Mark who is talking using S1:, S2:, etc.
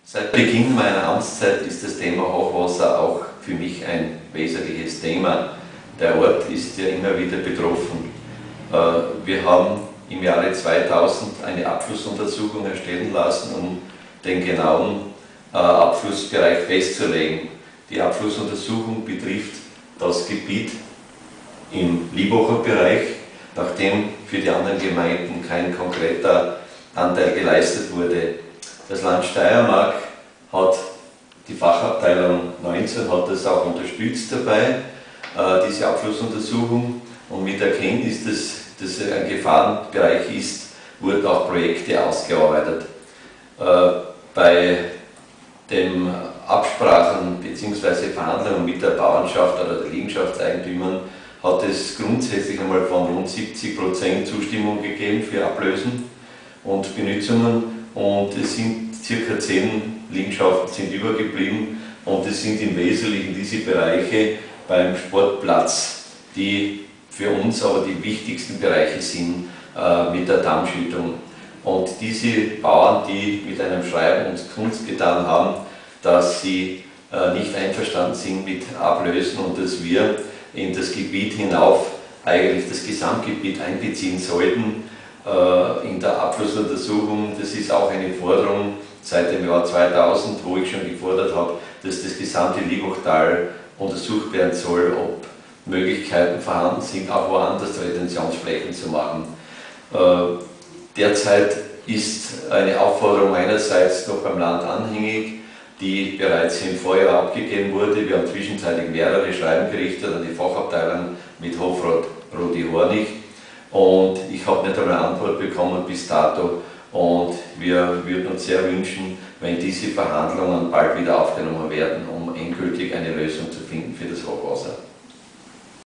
S1: Seit Beginn meiner Amtszeit ist das Thema Hochwasser auch für mich ein wesentliches Thema. Der Ort ist ja immer wieder betroffen. Wir haben im Jahre 2000 eine Abflussuntersuchung erstellen lassen, um den genauen Abflussbereich festzulegen. Die Abflussuntersuchung betrifft das Gebiet im Liebacher Bereich, nachdem für die anderen Gemeinden kein konkreter Anteil geleistet wurde. Das Land Steiermark hat die Fachabteilung 19 hat das auch unterstützt dabei, diese Abflussuntersuchung, und mit Erkenntnis, dass es ein Gefahrenbereich ist, wurden auch Projekte ausgearbeitet. Bei den Absprachen bzw. Verhandlungen mit der Bauernschaft oder den Liegenschaftseigentümern hat es grundsätzlich einmal von rund 70% Zustimmung gegeben für Ablösen und Benützungen, und es sind ca. 10 Liegenschaften sind übergeblieben, und es sind im Wesentlichen diese Bereiche beim Sportplatz, die für uns aber die wichtigsten Bereiche sind mit der Dammschüttung. Und diese Bauern, die mit einem Schreiben uns kundgetan haben, dass sie nicht einverstanden sind mit Ablösen und dass wir in das Gebiet hinauf eigentlich das Gesamtgebiet einbeziehen sollten in der Abflussuntersuchung. Das ist auch eine Forderung seit dem Jahr 2000, wo ich schon gefordert habe, dass das gesamte Liebachtal untersucht werden soll, ob Möglichkeiten vorhanden sind, auch woanders Retentionsflächen zu machen. Derzeit ist eine Aufforderung meinerseits noch beim Land anhängig, die bereits im Vorjahr abgegeben wurde. Wir haben zwischenzeitlich mehrere Schreiben gerichtet an die Fachabteilung mit Hofrat Rudi Hornig, und ich habe nicht einmal eine Antwort bekommen bis dato, und wir würden uns sehr wünschen, wenn diese Verhandlungen bald wieder aufgenommen werden